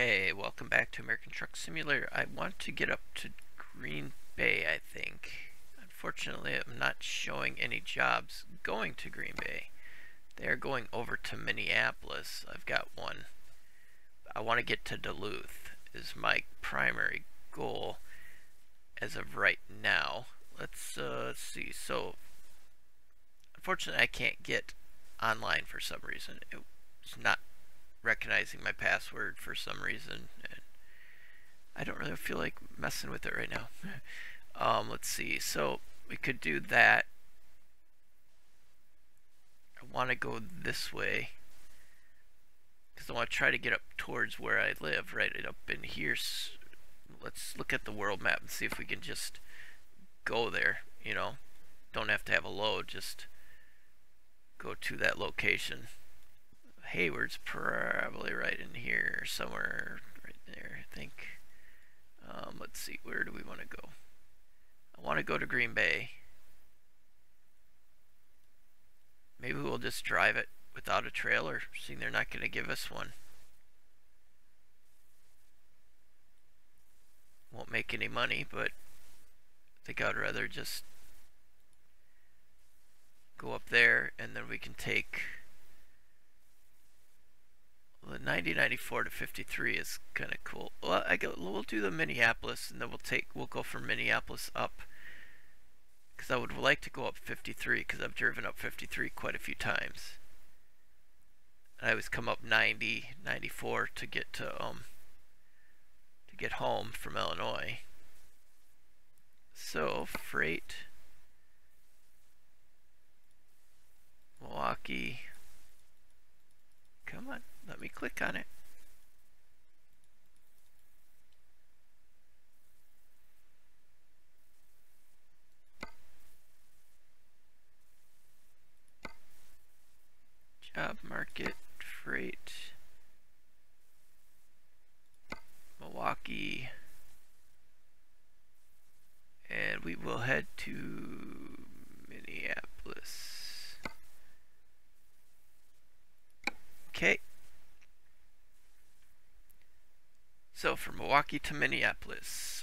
Hey, welcome back to American Truck Simulator. I want to get up to Green Bay, I think. Unfortunately, I'm not showing any jobs going to Green Bay. They're going over to Minneapolis. I've got one. I want to get to Duluth is my primary goal as of right now. Let's see. So, unfortunately, I can't get online for some reason. It's not recognizing my password for some reason, and I don't really feel like messing with it right now. Let's see, so we could do that. I want to go this way because I want to try to get up towards where I live, right up in here. Let's look at the world map and see if we can just go there, you know. Don't have to have a load, just go to that location. Hayward's probably right in here somewhere, right there, I think. Let's see, where do we want to go? I want to go to Green Bay. Maybe we'll just drive it without a trailer, seeing they're not going to give us one. Won't make any money, but I think I'd rather just go up there, and then we can take the 9094 to 53 is kind of cool. Well, we'll do the Minneapolis, and then we'll go from Minneapolis up, because I would like to go up 53, because I've driven up 53 quite a few times. And I always come up 90, 94 to get home from Illinois. So freight, Milwaukee. Come on, let me click on it. Job market, freight, Milwaukee, and we will head to Minneapolis. Okay. So from Milwaukee to Minneapolis.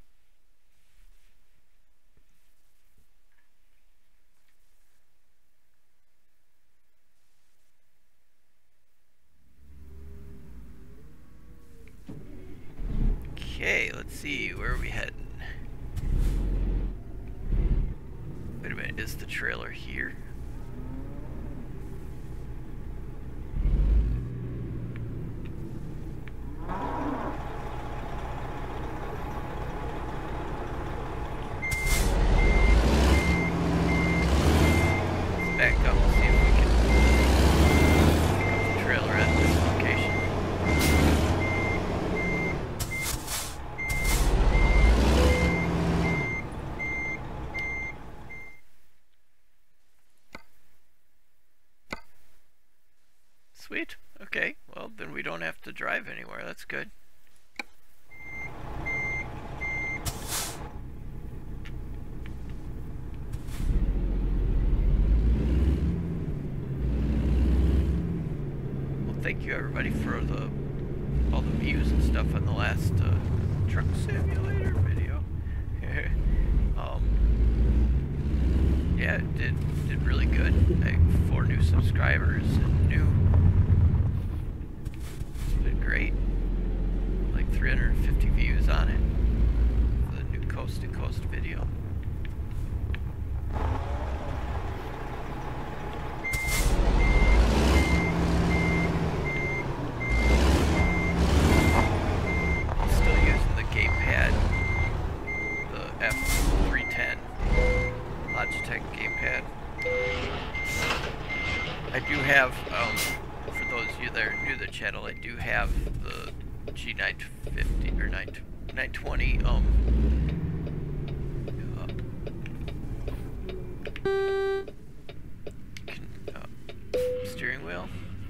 Okay, let's see, where are we heading? Wait a minute, is the trailer here? Back up and see if we can pick up the trailer at this location. Sweet. Okay, well then we don't have to drive anywhere. That's good. Thank you everybody for all the views and stuff on the last truck simulator video. Yeah, it did really good. I have 4 new subscribers and did great. Like 350 views on it. The new coast to coast video. Logitech gamepad. I do have, for those of you that are new to the channel, I do have the G950 or 920 steering wheel.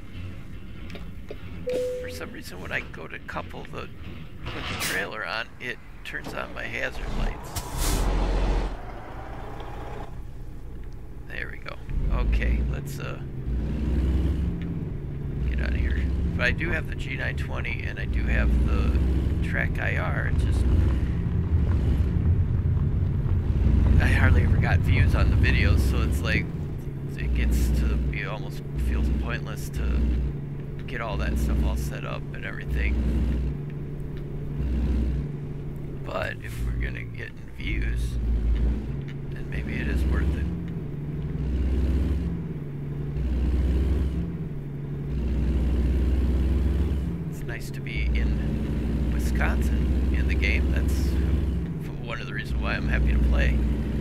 For some reason, when I go to couple put the trailer on, it turns on my hazard lights. There we go. Okay, let's get out of here. But I do have the G920 and I do have the Track IR. It's just I hardly ever got views on the videos, so it's like it gets to be almost feels pointless to get all that stuff all set up and everything. But if we're gonna get in views, then maybe it is worth it. It's nice to be in Wisconsin in the game. That's one of the reasons why I'm happy to play.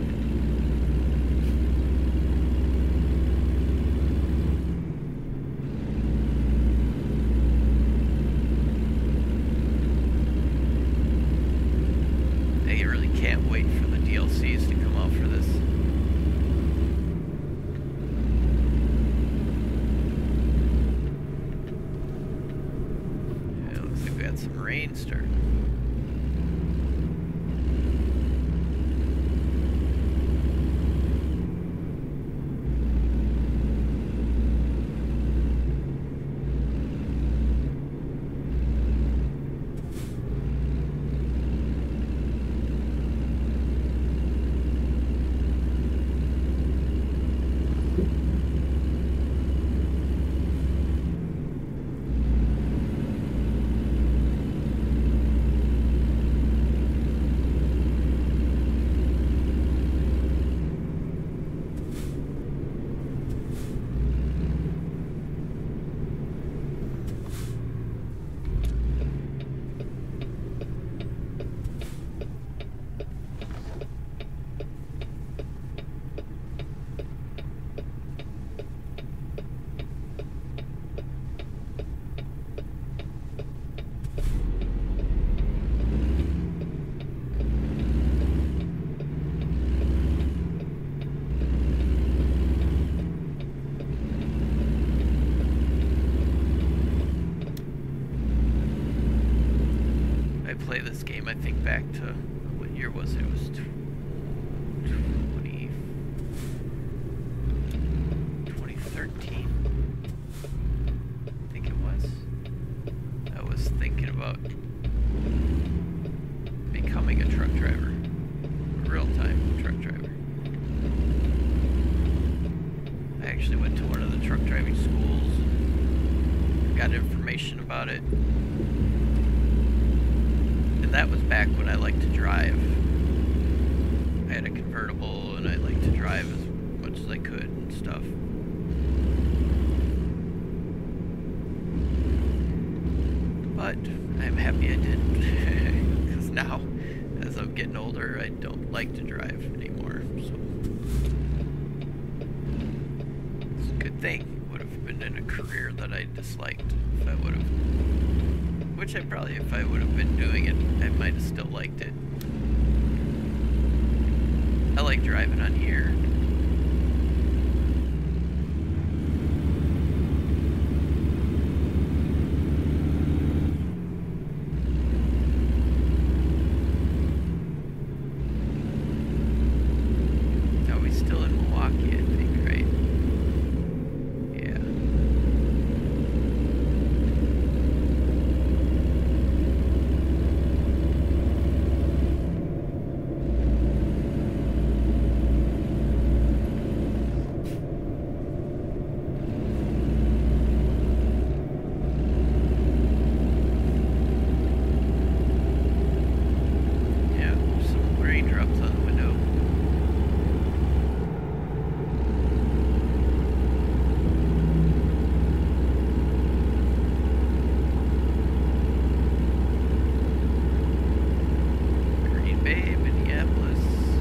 I really can't wait for the DLCs to come out for this. Yeah, it looks like we got some rain starting. Play this game, I think back to, what year was it? It was 2013, I think it was. I was thinking about becoming a truck driver, a real-time truck driver. I actually went to one of the truck driving schools, got information about it. And that was back when I liked to drive. I had a convertible and I liked to drive as much as I could and stuff. But I'm happy I didn't. Because now, as I'm getting older, I don't like to drive anymore. So it's a good thing. It would have been in a career that I disliked if I would have. Which I probably, if I would have been doing it, I might have still liked it. I like driving on here. Are we still in Milwaukee, I think, right? Yeah. Minneapolis.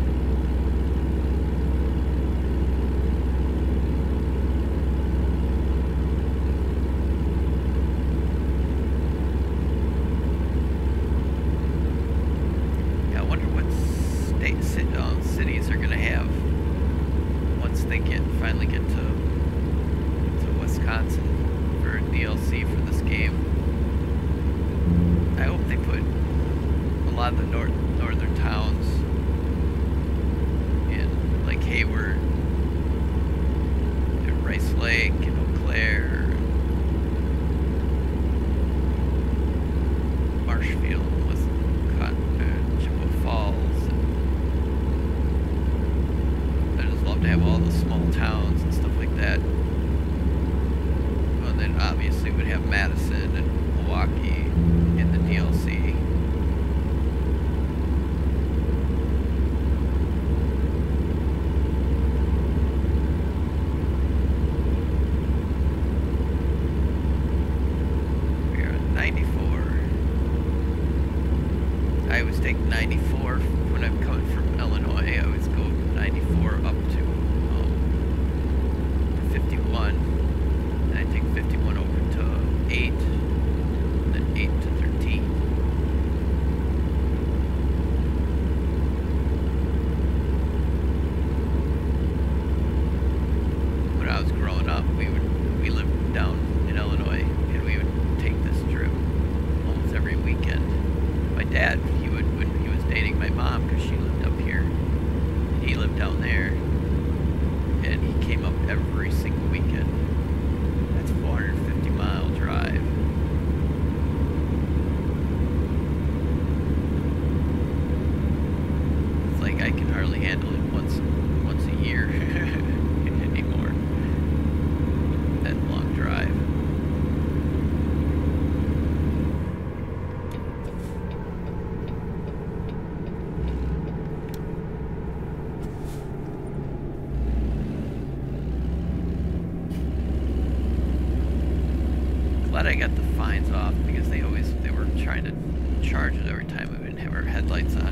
Yeah, I wonder what cities are going to have once they finally get to Wisconsin for a DLC for this game. I hope they put a lot of the northern towns in, like Hayward and Rice Lake and Eau Claire, Litchfield, Chippewa Falls. I just love to have all the small towns and stuff like that. Well, then obviously we'd have Madison and Milwaukee in the DLC. We're on 94. I always take 94 when I'm coming from Illinois. I always go 94 up to 51. And I take 51 over to 8. And then 8 to 13. When I was growing up, we lived down in Illinois, and we would take this trip almost every weekend. My dad, when he was dating my mom, because she lived up here, and he lived down there, and he came up every single weekend. That's a 450-mile drive. It's like I can hardly handle it once a year anymore. That long drive. Glad I got the fines off, because they were trying to charge it every time we didn't have our headlights on.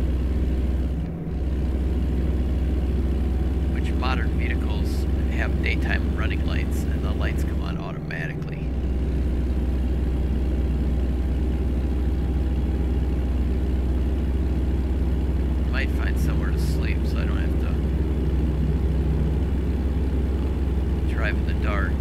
Which modern vehicles have daytime running lights, and the lights come on automatically. Might find somewhere to sleep so I don't have to drive in the dark.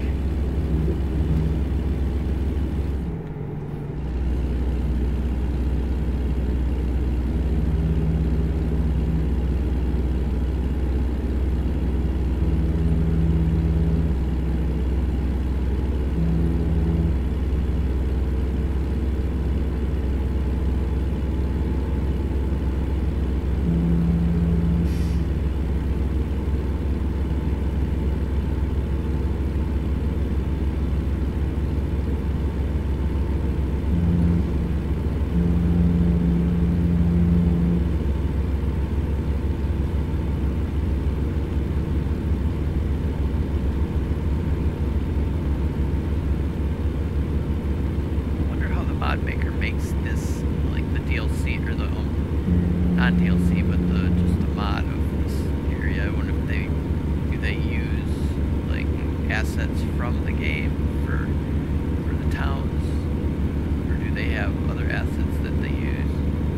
Non-DLC, but just the mod of this area. I wonder if do they use like assets from the game for the towns, or do they have other assets that they use?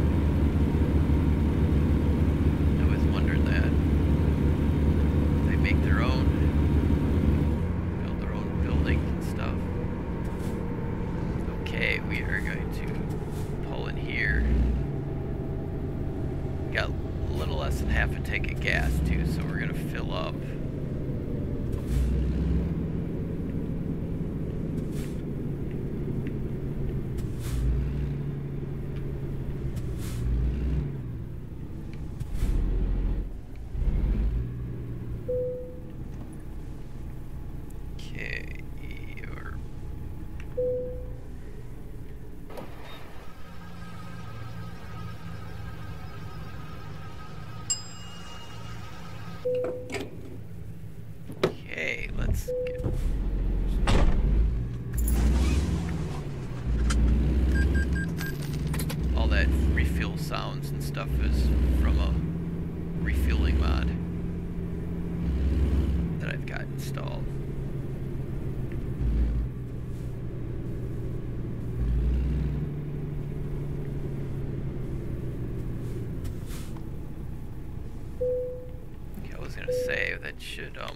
I always wondered that. They make their own, build their own buildings and stuff. Okay, we are going to pull in here. Got a little less than half a tank of gas too, so we're gonna fill up. Okay, okay, let's get all that refuel sounds and stuff is from a refueling mod that I've got installed. I was gonna say that should 4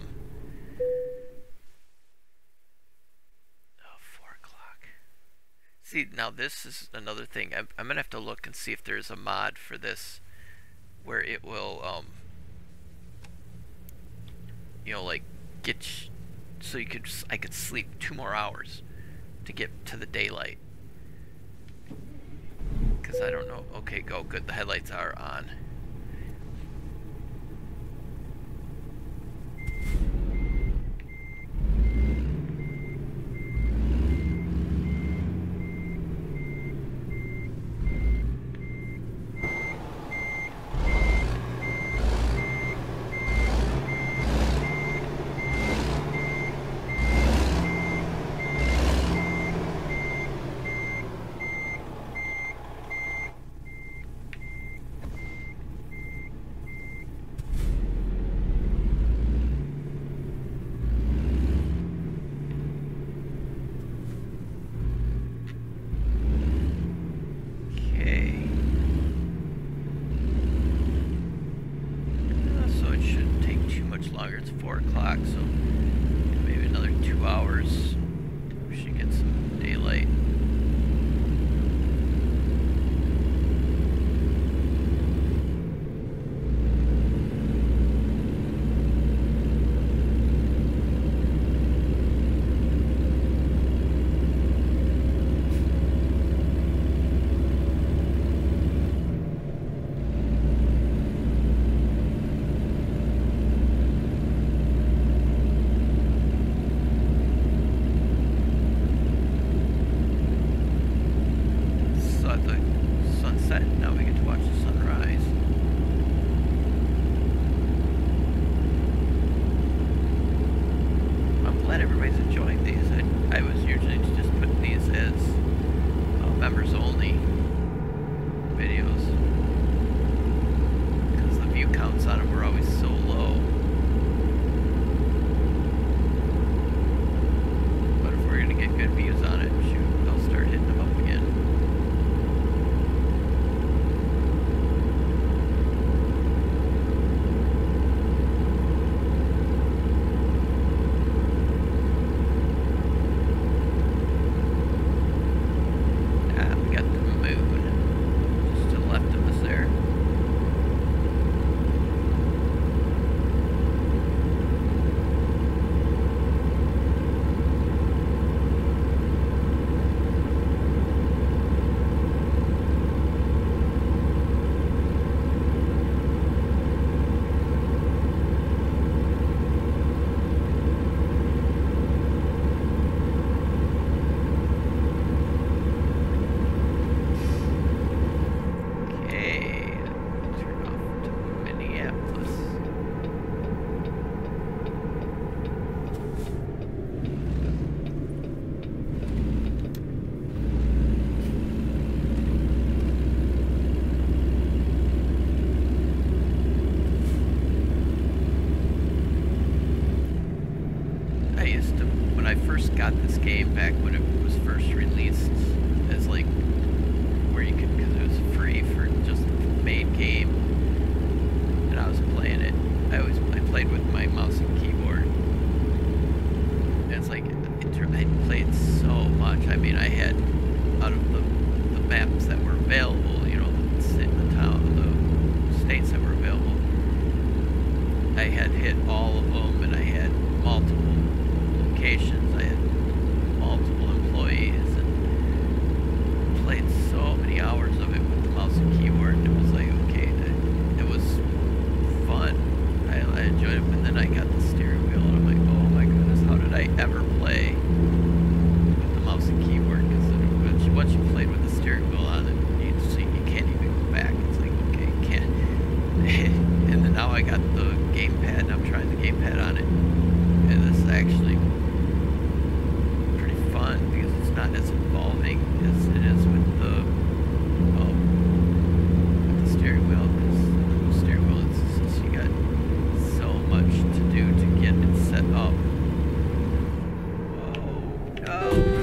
o'clock. See, now this is another thing. I'm gonna have to look and see if there's a mod for this where it will you know, like so I could sleep 2 more hours to get to the daylight. because I don't know. Okay, go. Good. The headlights are on. It's 4 o'clock, so maybe another 2 hours. We should get some daylight. Got this game back when it was first released as like where you could, because it was free for just the main game, and I was playing it. I played with my mouse and keyboard, and it's like I played so much. I mean, I had, out of the maps that were available, you know, the states that were available, I had hit all of them, and I had multiple locations. I had multiple employees and played so many hours of it with the mouse and keyboard, and it was like, okay, it was fun. I enjoyed it, but then I got the steering wheel, and I'm like, oh my goodness, how did I ever play with the mouse and keyboard? Because once you played with the steering wheel on it, you can't even go back. It's like, okay, you can't. And then now I got the gamepad, and I'm trying the gamepad on it, and this is actually pretty fun because it's not as involving as it is with the steering wheel. Because the steering wheel, it's just, you got so much to do to get it set up. Whoa, no.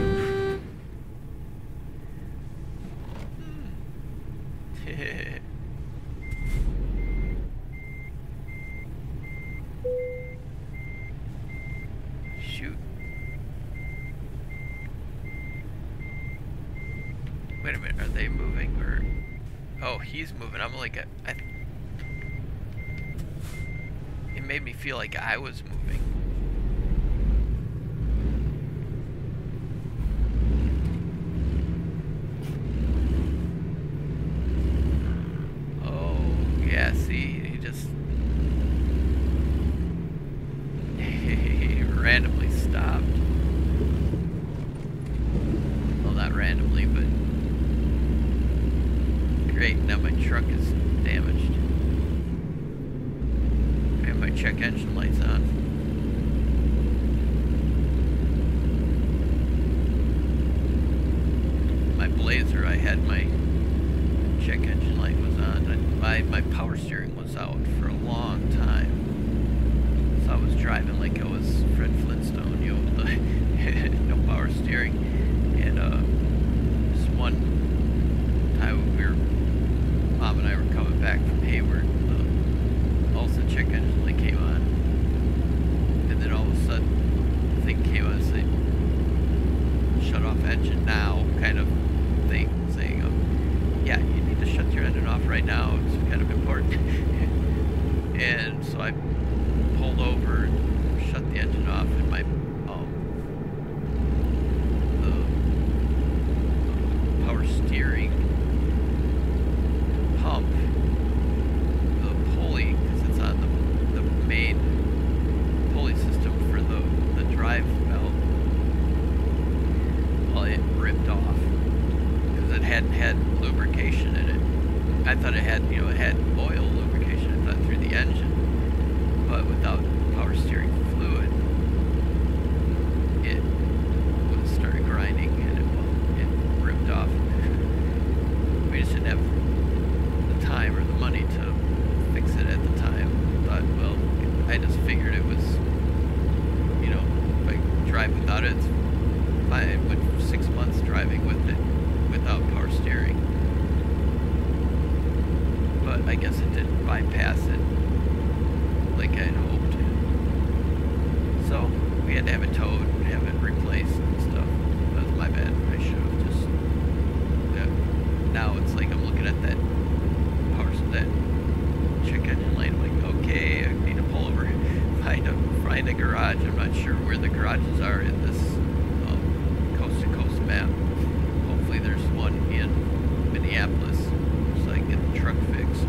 Shoot. Wait a minute, are they moving or? Oh, he's moving. I'm like, it made me feel like I was moving. stopped. Well, not randomly, but great. Now my truck is damaged. I have my check engine lights on. My Blazer, I had my check engine light was on. My power steering was out for a long time. So I was driving like I was Fred Flintstone, you know, no power steering. And this one time Mom and I were coming back from Hayward, also check engine light came on. And then all of a sudden, the thing came on and said, shut off engine now, kind of thing, saying, yeah, you need to shut your engine off right now, it's kind of important. And so I pulled over and shut the engine off, and my the power steering pump, the pulley, because it's on the main pulley system for the drive belt, well, it ripped off because it hadn't had lubrication in it. I thought it had, you know, it had oil lubrication, I thought, through the engine, but without power steering fluid, it would start grinding, and it ripped off. We just didn't have the time or the money to fix it at the time. Thought, well, I just figured it was, you know, if I drive without it, it's fine. It went 6 months driving with it without power steering. But I guess it didn't bypass it like I had hoped. So we had to have it towed and have it replaced and stuff. That was my bad. I should have just, yeah. Now it's like I'm looking at that that check engine light. I'm like, okay, I need to pull over, find a garage. I'm not sure where the garages are in this coast to coast map. Hopefully there's one in Minneapolis so I can get the truck fixed.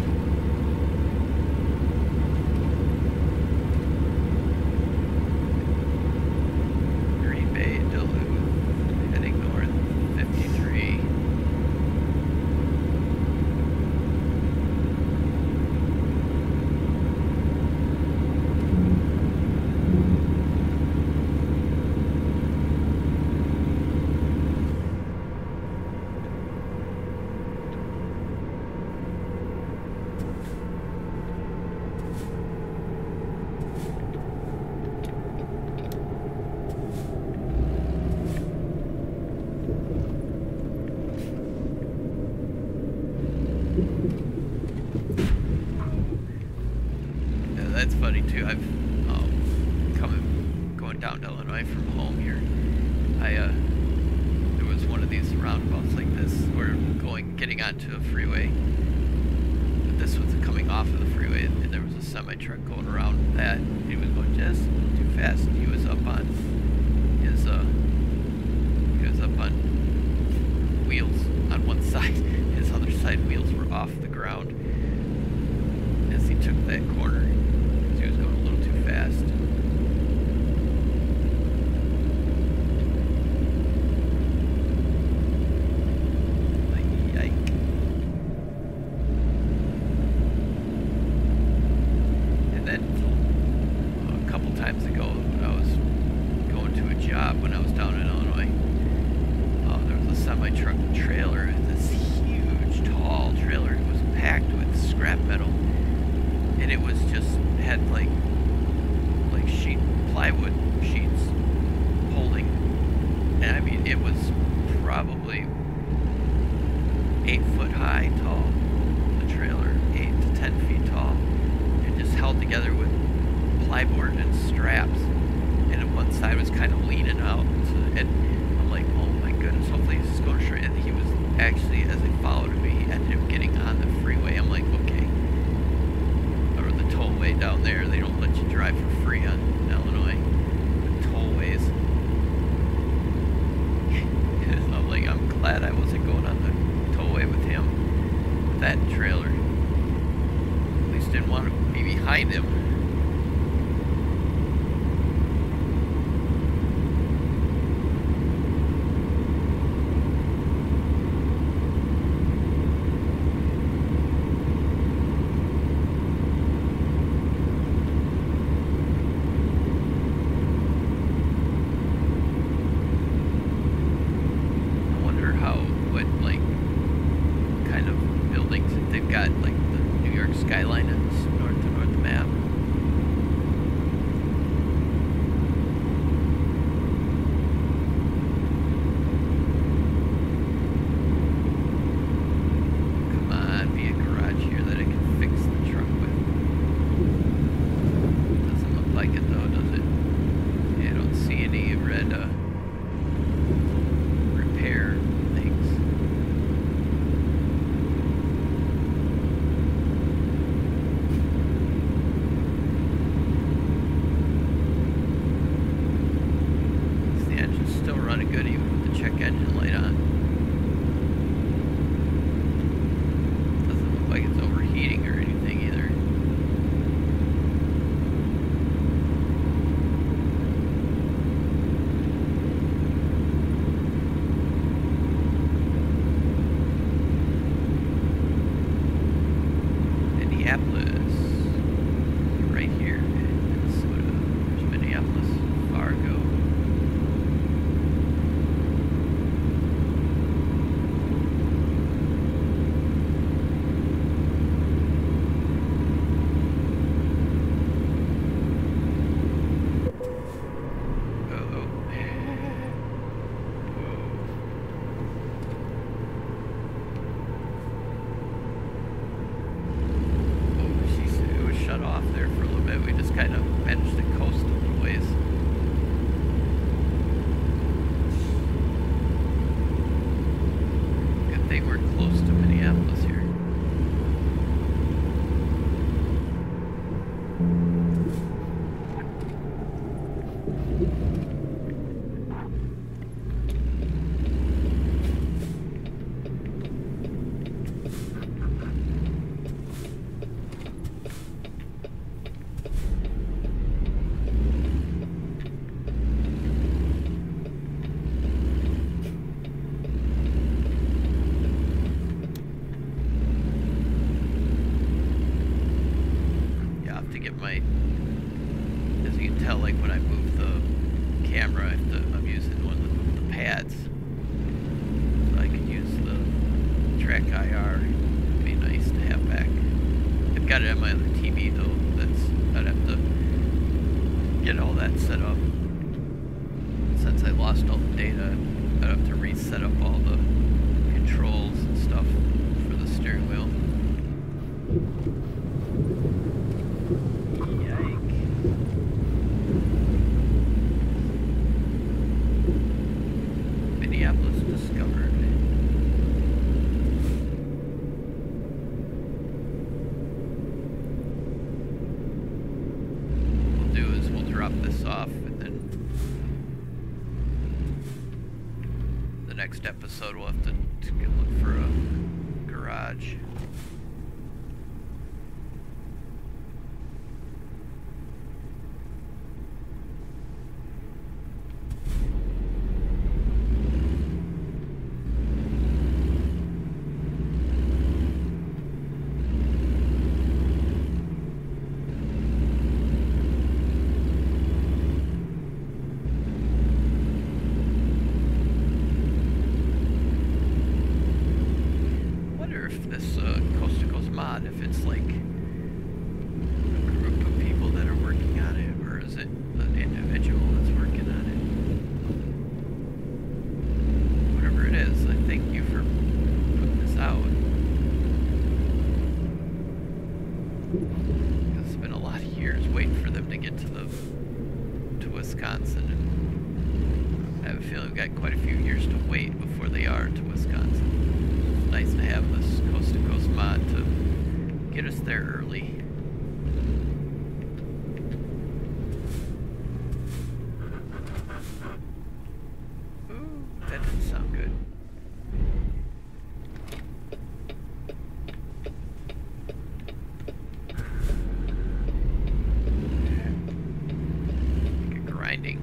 Green Bay, Duluth, heading north, 53. That's funny too. I've going down to Illinois from home here. There was one of these roundabouts like this. We're getting onto a freeway, but this was coming off of the freeway, and there was a semi truck going around that. He was going just too fast. He was up on his wheels on one side. His other side wheels were off the ground as he took that corner. He was going a little too fast. Yike. And then a couple times ago when I was going to a job when I was down in Illinois, there was a semi-truck trailer, this huge tall trailer. It was packed with scrap metal. And it was just had like plywood sheets holding, and I mean it was probably 8 foot high tall, the trailer, 8 to 10 feet tall, and just held together with plyboard and straps, and on one side was kind of leaning out, and I'm like, oh my goodness, hopefully he's just going straight. And he was actually, as he followed me, he ended up getting on the freeway. I'm like, okay. Tollway down there, they don't let you drive for free in Illinois. The tollways. I'm like, I'm glad I wasn't going on the tollway with him. That trailer. At least didn't want to be behind him. buildings. They've got like the New York skyline and north to north map. Come on, be a garage here that I can fix the truck with. Doesn't look like it though, does it? Yeah, I don't see any red repair things. The engine's still running good even with the check engine light on. Doesn't look like it's overheating or anything either. Minneapolis, right here, Minnesota. There's Minneapolis, Fargo. Off there for a little bit. We just kind of managed to coast a little ways. Good thing we're close to Minneapolis here. As you can tell, like when I move the camera, I'm using one of the pads, so I can use the track IR. It'd be nice to have back. I've got it on my other TV though. I'd have to get all that set up. Since I lost all the data, I'd have to reset up all the controls and stuff for the steering wheel. Minneapolis discovered. What we'll do is we'll drop this off, and then the next episode we'll have to look for a garage. If it's like a group of people that are working on it, or is it an individual that's working on it? Whatever it is, I thank you for putting this out. Because it's been a lot of years waiting for them to get to Wisconsin, and I have a feeling we've got quite a few years to wait before they are to Wisconsin. It's nice to have this coast-to-coast mod to get us there early. Ooh, that didn't sound good. Like a grinding.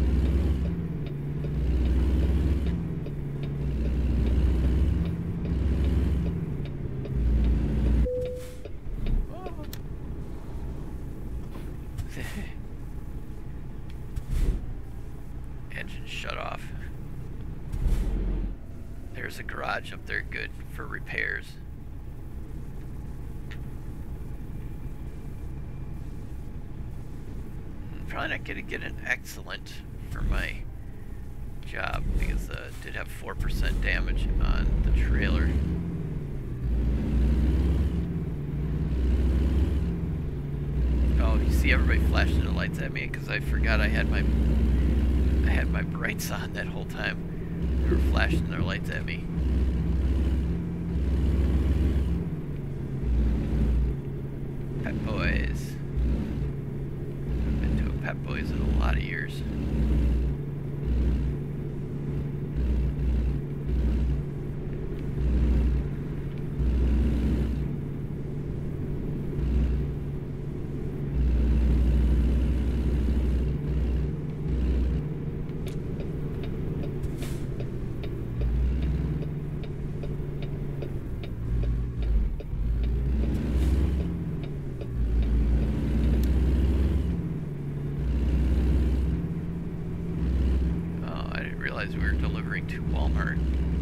Engine shut off. There's a garage up there good for repairs. probably not going to get an excellent for my job because it did have 4% damage on the trailer. Oh, you see everybody flashing the lights at me because I forgot I had my brights on that whole time. They were flashing their lights at me. Pet Boys. I've been doing Pet Boys in a lot of years. We were delivering to Walmart.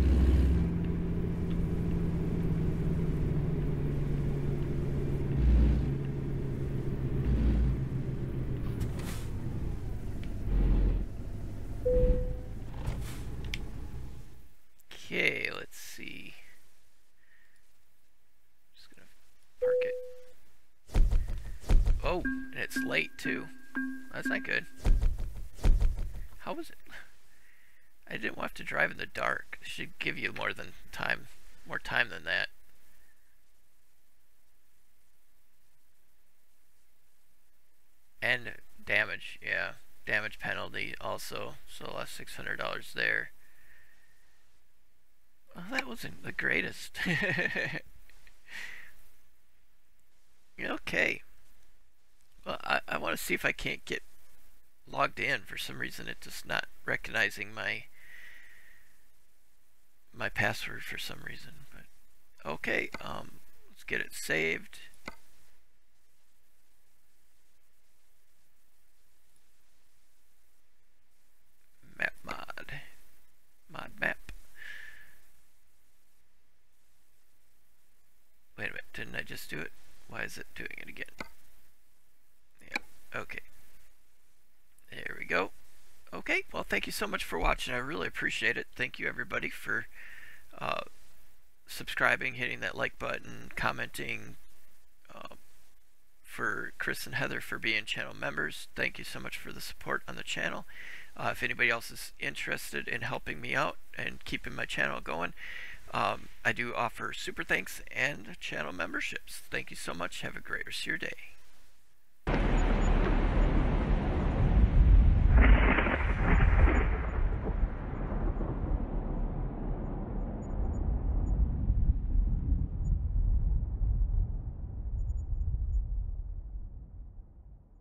Okay, let's see. Just gonna park it. Oh, and it's late too. That's not good. How was it? I didn't want to drive in the dark. It should give you more time than that. And damage, yeah. Damage penalty also. So I lost $600 there. Well, that wasn't the greatest. Okay. Well, I want to see if I can't get logged in. For some reason it's just not recognizing my password for some reason. But okay, let's get it saved. Mod map. Wait a minute, didn't I just do it? Why is it doing it again? Yeah, okay. There we go. Okay, well, thank you so much for watching. I really appreciate it. Thank you, everybody, for subscribing, hitting that like button, commenting, for Chris and Heather for being channel members. Thank you so much for the support on the channel. If anybody else is interested in helping me out and keeping my channel going, I do offer super thanks and channel memberships. Thank you so much. Have a great rest of your day.